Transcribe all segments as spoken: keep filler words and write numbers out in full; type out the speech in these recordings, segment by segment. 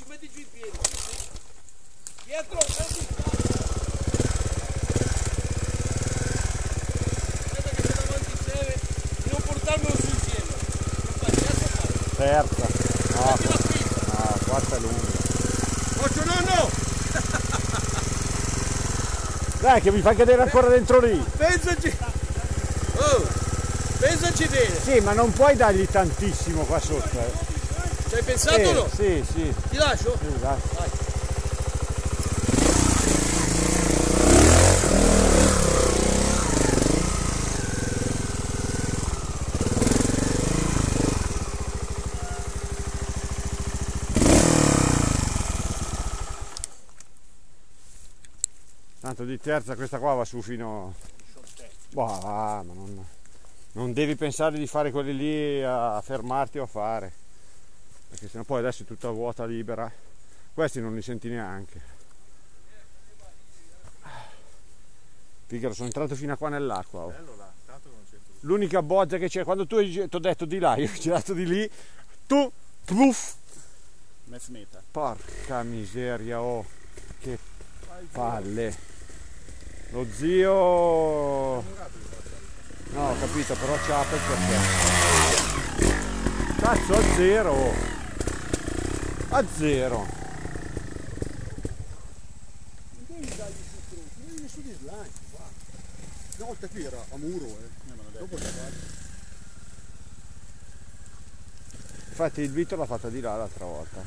ci metti giù i piedi. Dietro, prendi. Aspetta che se davanti serve di non portarmelo sul cielo. Terza. No, no, quarta è lunga. Occhio nonno! Dai che mi fai cadere ancora dentro lì. Pensaci! Oh! Pensaci bene! Sì, ma non puoi dargli tantissimo qua sotto. Eh. Ci hai pensato o eh, no? Sì, sì. Ti lascio? Sì, dai. Vai. Tanto di terza questa qua va su fino... Boh, va, ma non, non devi pensare di fare quelli lì a fermarti o a fare, perché sennò poi adesso è tutta vuota libera. Questi non li senti neanche. Figaro, sono entrato fino a qua nell'acqua. Oh. L'unica boggia che c'è, quando tu ti ho detto di là, io ho girato di lì, tu, puff! Mezz meta. Porca miseria, oh, che palle. Lo zio... No, ho capito, però ciapa il perché. Cazzo, a zero! A zero! Non devi dargli su trucchi, devi su di slancio, guarda. Una volta qui era a muro, eh. Dopo le guardi. Infatti il Vito l'ha fatta di là l'altra volta.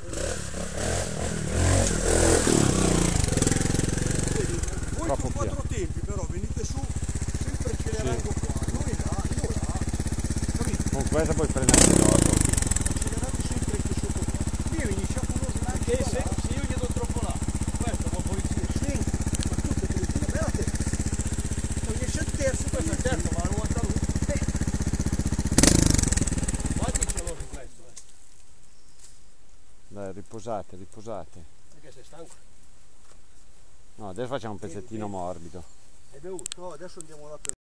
Voi Troppo con quattro tempi però venite su sempre accelerando sì. qua, noi là, io là, capito? Con questa puoi prendere il gioco. Accelerate sempre anche sotto qua. Qui vieni uno slancio. Che se, se io gli do troppo là, questo va fuori giro. Sì, ma tu che prendi una bella terza. Non riesci al terzo, Questo è terzo, ma la novanta lui. Quanti ce l'ho su questo? Eh? Dai, riposate, riposate. Perché sei stanco? No, adesso facciamo un pezzettino morbido. È bevuto, adesso andiamo là per